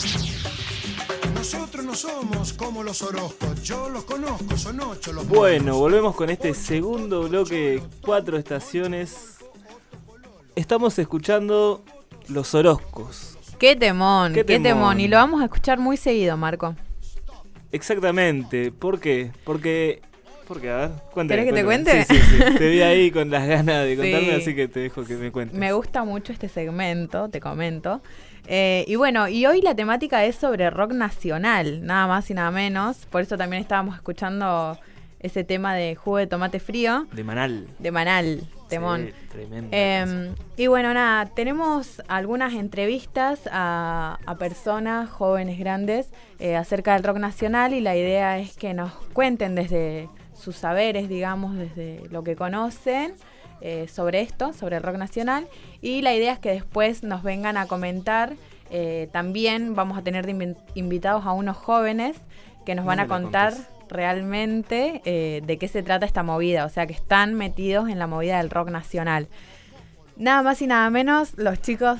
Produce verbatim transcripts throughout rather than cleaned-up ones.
Nosotros no somos como los Orozcos, yo los conozco, son ocho los Bueno, buenos. volvemos con este segundo bloque, cuatro estaciones. Estamos escuchando Los Orozcos. Qué temón, qué qué temón. temón. Y lo vamos a escuchar muy seguido, Marco. Exactamente, ¿por qué? Porque... Porque, a ver, cuéntame. ¿Querés que te cuéntame. cuente? Sí, sí, sí. Te vi ahí con las ganas de contarme, Sí. así que te dejo que me cuentes. Me gusta mucho este segmento, te comento. Eh, y bueno, y hoy la temática es sobre rock nacional, nada más y nada menos. Por eso también estábamos escuchando ese tema de jugo de tomate frío. De Manal. De Manal, temón. Sí, tremendo. Eh, y bueno, nada, tenemos algunas entrevistas a, a personas jóvenes, grandes, eh, acerca del rock nacional, y la idea es que nos cuenten desde sus saberes, digamos, desde lo que conocen eh, sobre esto, sobre el rock nacional, y la idea es que después nos vengan a comentar. Eh, también vamos a tener de invi- invitados a unos jóvenes que nos No van me a la contar contés. realmente eh, de qué se trata esta movida, o sea que están metidos en la movida del rock nacional. Nada más y nada menos, los chicos,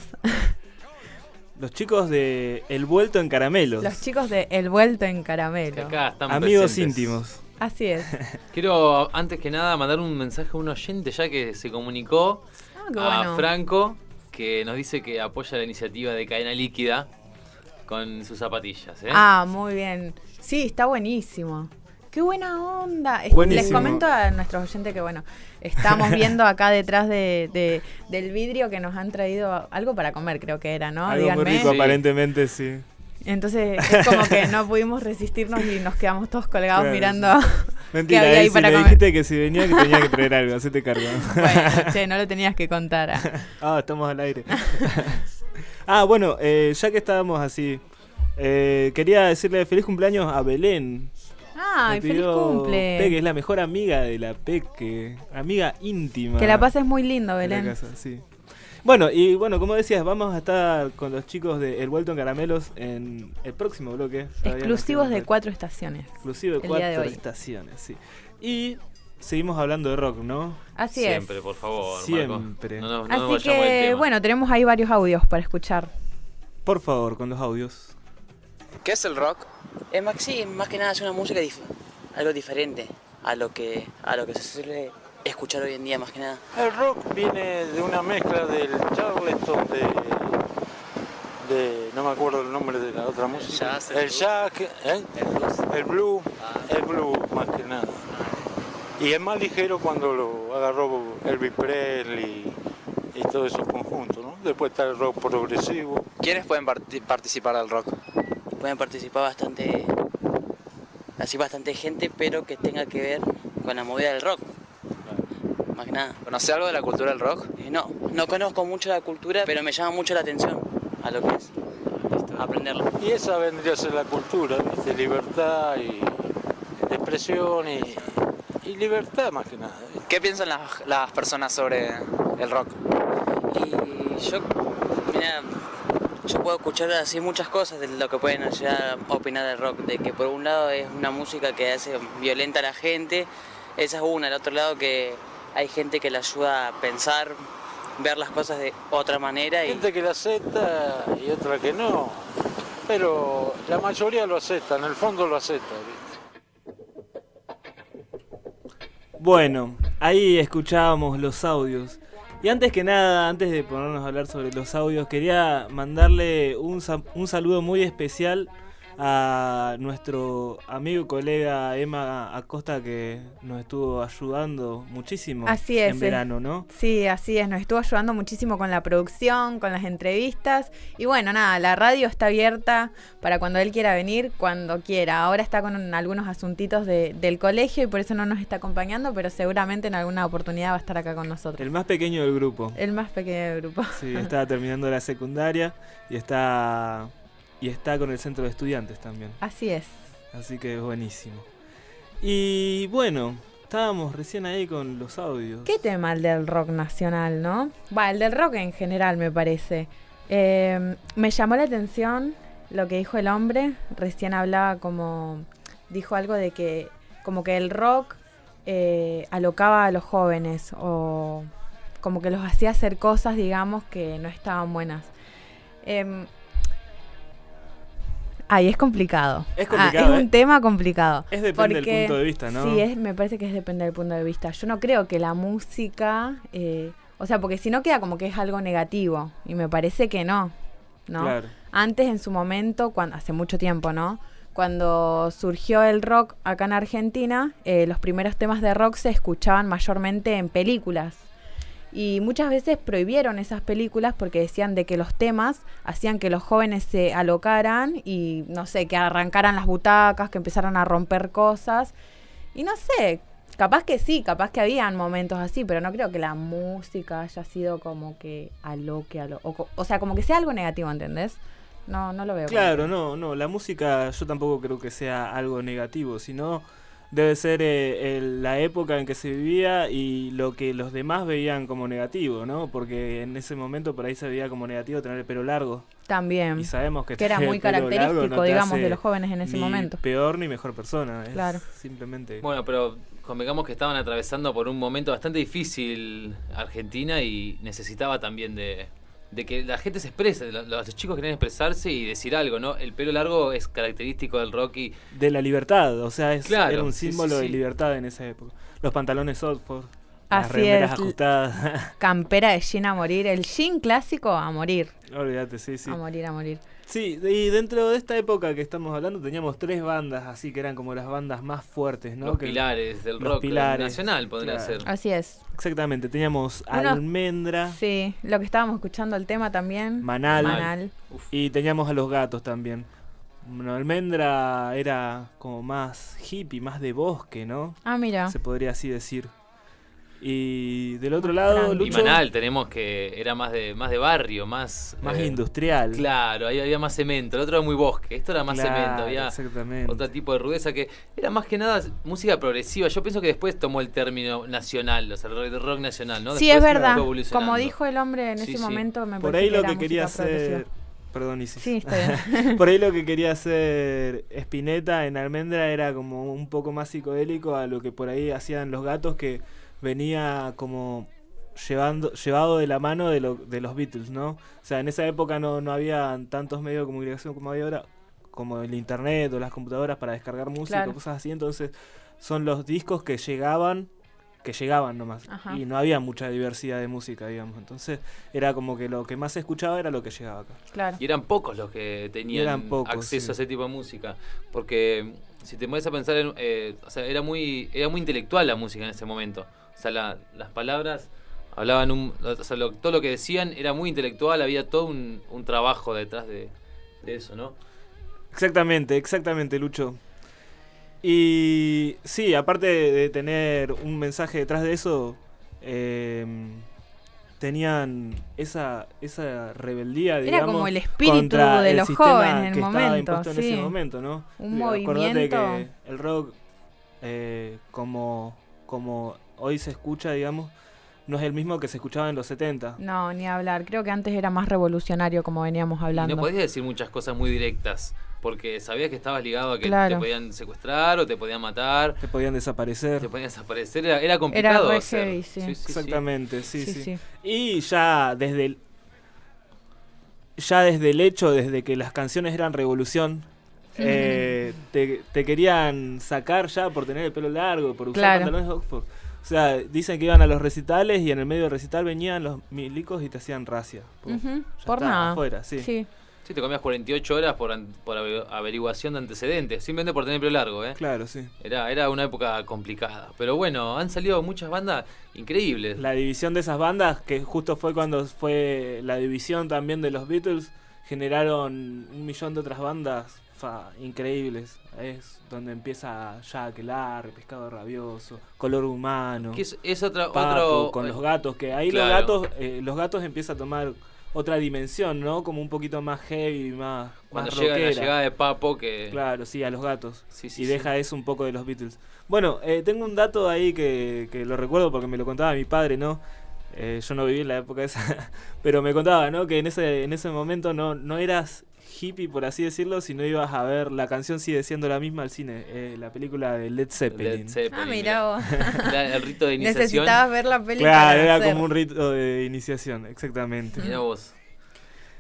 Los chicos de El Vuelto en Caramelos. los chicos de El Vuelto en Caramelo. Acá están Amigos presentes. íntimos. Así es. Quiero, antes que nada, mandar un mensaje a un oyente ya que se comunicó Ah, qué a bueno. Franco, que nos dice que apoya la iniciativa de Cadena Líquida con sus zapatillas. ¿eh? Ah, muy bien. Sí, está buenísimo. Qué buena onda. Es- Buenísimo. Les comento a nuestros oyentes que, bueno, estamos viendo acá detrás de, de- del vidrio que nos han traído algo para comer, creo que era, ¿no? Algo Díganme. muy rico, Sí. aparentemente, sí. Entonces es como que no pudimos resistirnos y nos quedamos todos colgados Claro. mirando. Mentira, había ahí Isi, para me comer? dijiste que si venía que tenía que traer algo, hacete cargo. Bueno, che, no lo tenías que contar. ah. Ah, estamos al aire. Ah, bueno, eh, ya que estábamos así, eh, quería decirle feliz cumpleaños a Belén. Ay, Me feliz pidió cumple. Peque, es la mejor amiga de la Peque, amiga íntima. Que la pases muy lindo, de la Belén. casa, sí. Bueno, y bueno, como decías, vamos a estar con los chicos de El Vuelto en Caramelos en el próximo bloque. Todavía nos Exclusivos quedan- de cuatro estaciones. Exclusivo de el día de cuatro hoy. estaciones, sí. Y seguimos hablando de rock, ¿no? Así Siempre, es. por favor, Siempre. Marco. No, nos- no nos Así vayamos del que, tema. bueno, tenemos ahí varios audios para escuchar. Por favor, con los audios. ¿Qué es el rock? Es más, sí, más que nada es una música dif- algo diferente a lo que a lo que se suele escuchar hoy en día, más que nada. El rock viene de una mezcla del Charleston, de, de no me acuerdo el nombre de la otra música. jazz, el el blues. jazz, ¿eh? El blues. el blues, Ah. el blues más que nada. Y es más ligero cuando lo agarró Elvis Presley y todos esos conjuntos, ¿no? Después está el rock progresivo. ¿Quiénes pueden parti- participar del rock? Pueden participar bastante, así bastante gente, pero que tenga que ver con la movida del rock. Más que nada. ¿Conoce algo de la cultura del rock? Eh, no, no conozco mucho la cultura, pero me llama mucho la atención a lo que es aprenderlo. Y esa vendría a ser la cultura, ¿viste? Libertad y de expresión y, y libertad más que nada. ¿viste? ¿Qué piensan las, las personas sobre el rock? Y yo, mira, yo puedo escuchar así muchas cosas de lo que pueden llegar a opinar del rock, de que por un lado es una música que hace violenta a la gente, esa es una, el otro lado que hay gente que le ayuda a pensar, ver las cosas de otra manera Hay y gente que la acepta y otra que no, pero la mayoría lo acepta, en el fondo lo acepta. ¿viste? Bueno, ahí escuchábamos los audios. Y antes que nada, antes de ponernos a hablar sobre los audios, quería mandarle un, sa- un saludo muy especial a nuestro amigo y colega Emma Acosta, que nos estuvo ayudando muchísimo Así es, en eh. verano, ¿no? Sí, así es, nos estuvo ayudando muchísimo con la producción, con las entrevistas. Y bueno, nada, la radio está abierta para cuando él quiera venir, cuando quiera. Ahora está con algunos asuntitos de- del colegio y por eso no nos está acompañando, pero seguramente en alguna oportunidad va a estar acá con nosotros. El más pequeño del grupo. El más pequeño del grupo. Sí, está terminando la secundaria y está y está con el centro de estudiantes también. Así es. Así que es buenísimo. Y bueno, estábamos recién ahí con los audios. ¿Qué tema el del rock nacional, no? Va, el del rock en general me parece. Eh, me llamó la atención lo que dijo el hombre. Recién hablaba como... Dijo algo de que como que el rock eh, alocaba a los jóvenes o como que los hacía hacer cosas, digamos, que no estaban buenas. Eh, Ay, es complicado. Es complicado, Ah, es ¿eh? un tema complicado. Es depende porque- del punto de vista, ¿no? Sí, es, me parece que es depende del punto de vista. Yo no creo que la música, eh, o sea, porque si no queda como que es algo negativo, y me parece que no, ¿no? Claro. Antes, en su momento, cuando, hace mucho tiempo, ¿no? Cuando surgió el rock acá en Argentina, eh, los primeros temas de rock se escuchaban mayormente en películas. Y muchas veces prohibieron esas películas porque decían de que los temas hacían que los jóvenes se alocaran y, no sé, que arrancaran las butacas, que empezaran a romper cosas. Y no sé, capaz que sí, capaz que habían momentos así, pero no creo que la música haya sido como que aloque, alo- o, co- o sea, como que sea algo negativo, ¿entendés? No, no lo veo. como Claro, que- no, no, la música yo tampoco creo que sea algo negativo, sino debe ser eh, el- la época en que se vivía y lo que los demás veían como negativo, ¿no? Porque en ese momento por ahí se veía como negativo tener el pelo largo. También. Y sabemos que, Que era tener muy el pelo largo característico, no te digamos, hace de los jóvenes en ese ni momento. peor ni mejor persona, es Claro. simplemente... Bueno, pero convengamos que estaban atravesando por un momento bastante difícil Argentina y necesitaba también de, de que la gente se exprese, lo- los chicos querían expresarse y decir algo, ¿no? El pelo largo es característico del rock y de la libertad, o sea, es, Claro, era un sí, símbolo sí, de sí. libertad en esa época. Los pantalones Oxford, las Así remeras es. ajustadas. Campera de jean a morir. El jean clásico a morir. Olvídate, sí, sí. A morir, a morir. Sí, y dentro de esta época que estamos hablando teníamos tres bandas así que eran como las bandas más fuertes, ¿no? los Que- pilares del los rock pilares, nacional podría claro. ser. Así es. Exactamente, teníamos Uno- Almendra Sí, lo que estábamos escuchando el tema también. Manal. Manal. Uf. y teníamos a Los Gatos también. Bueno, Almendra era como más hippie, más de bosque, ¿no? Ah, mira. Se podría así decir. Y del otro Más lado, tranqui. Y Lucho, Manal tenemos que era más de más de barrio, más más eh, industrial. Claro, ahí había más cemento, el otro era muy bosque, esto era más Claro, cemento, había exactamente. otro tipo de rudeza que era más que nada música progresiva. Yo pienso que después tomó el término nacional, o sea, el rock, el rock nacional, ¿no? Sí, Después es verdad. fue evolucionando. Como dijo el hombre en Sí, ese sí. momento, me Por parece ahí lo era que quería música progresiva. hacer... Perdón, Isis. Sí, está bien. Por ahí lo que quería hacer Spinetta en Almendra era como un poco más psicodélico a lo que por ahí hacían Los Gatos, que venía como llevando llevado de la mano de, lo, de los Beatles, ¿no? O sea, en esa época no, no había tantos medios de comunicación como hay ahora, como el internet o las computadoras para descargar música, Claro. cosas así. Entonces son los discos que llegaban que llegaban nomás. Ajá. Y no había mucha diversidad de música, digamos. Entonces era como que lo que más se escuchaba era lo que llegaba acá. Claro. Y eran pocos los que tenían eran pocos, acceso sí. a ese tipo de música. Porque si te pones a pensar, en, eh, o sea, era muy, era muy intelectual la música en ese momento. O sea, la- las palabras hablaban, un, o sea, lo- todo lo que decían era muy intelectual, había todo un, un trabajo detrás de, de eso, ¿no? Exactamente, exactamente, Lucho. Y sí, aparte de, de tener un mensaje detrás de eso, eh, tenían esa, esa rebeldía, Era digamos, como el espíritu contra de el los sistema jóvenes en el que estaba momento, impuesto en sí. ese momento, ¿no? Un Digo, acordate movimiento. que el rock, eh, como, como hoy se escucha, digamos, no es el mismo que se escuchaba en los setenta. No, ni hablar. Creo que antes era más revolucionario, como veníamos Y hablando. no podías decir muchas cosas muy directas, porque sabías que estabas ligado a que Claro. te podían secuestrar o te podían matar, Que podían desaparecer. te podían desaparecer, era, era complicado re hacer. heavy, sí. Exactamente, sí, Sí, sí, sí. Y ya desde el, ya desde el hecho, desde que las canciones eran revolución, eh, te, te querían sacar ya por tener el pelo largo, por usar Claro. pantalones Oxford. O sea, dicen que iban a los recitales y en el medio del recital venían los milicos y te hacían racia. Pum, Ujú, ya por está, nada. afuera, sí. Sí. Sí, te comías cuarenta y ocho horas por, an- por ave- averiguación de antecedentes, simplemente por tener pelo largo, ¿eh? Claro, sí. Era, era una época complicada. Pero bueno, han salido muchas bandas increíbles. La división de esas bandas, que justo fue cuando fue la división también de los Beatles, generaron un millón de otras bandas fa, increíbles. Es donde empieza ya Aquelarre, Pescado Rabioso, Color Humano, Que es, es otra, Papo, otro... con los gatos, que ahí Claro. los gatos eh, los gatos empieza a tomar otra dimensión, ¿no? Como un poquito más heavy, más, Cuando más llega la rockera. llegada de Papo, que... Claro, sí, a los gatos. Sí, sí, y sí. deja eso un poco de los Beatles. Bueno, eh, tengo un dato ahí que, que lo recuerdo porque me lo contaba mi padre, ¿no? Eh, yo no viví en la época esa, pero me contaba, ¿no? Que en ese, en ese momento no, no eras hippie, por así decirlo, si no ibas a ver, la canción sigue siendo la misma al cine, eh, la película de Led Zeppelin. Led Zeppelin, Ah, mirá vos. Era el rito de iniciación. Necesitabas ver la peli Claro, para era hacer. como un rito de iniciación, exactamente. Mirá vos.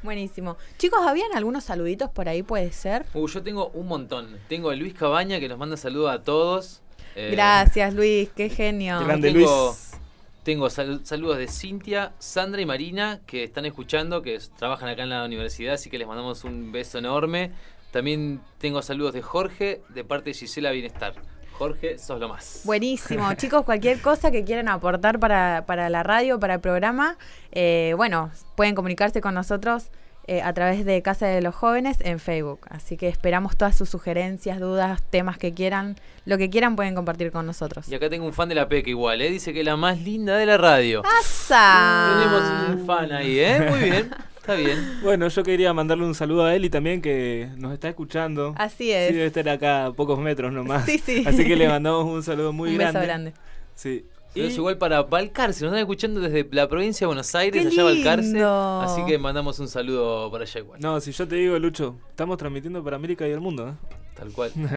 Buenísimo. Chicos, ¿habían algunos saluditos por ahí, puede ser? Uh, yo tengo un montón. Tengo a Luis Cabaña que nos manda saludos a todos. Eh, Gracias, Luis, qué genio. Grande tengo, Luis. Tengo sal- saludos de Cintia, Sandra y Marina que están escuchando, que s- trabajan acá en la universidad, así que les mandamos un beso enorme. También tengo saludos de Jorge, de parte de Gisela Bienestar. Jorge, sos lo más. Buenísimo. Chicos, cualquier cosa que quieran aportar para, para la radio, para el programa, eh, bueno, pueden comunicarse con nosotros eh, a través de Casa de los Jóvenes en Facebook. Así que esperamos todas sus sugerencias, dudas, temas que quieran. Lo que quieran pueden compartir con nosotros. Y acá tengo un fan de la Peca igual, ¿eh? Dice que es la más linda de la radio. ¡Asa! Tenemos un fan ahí, ¿eh? Muy bien, está bien. Bueno, yo quería mandarle un saludo a Eli también, que nos está escuchando. Así es. Sí, debe estar acá a pocos metros nomás. Sí, sí. Así que le mandamos un saludo muy Un grande. beso grande. Sí. Pero es igual para Balcarce, nos están escuchando desde la provincia de Buenos Aires, ¡Qué allá Balcarce. lindo! Así que mandamos un saludo para allá igual. No, si yo te digo, Lucho, estamos transmitiendo para América y el mundo, ¿eh? Tal cual.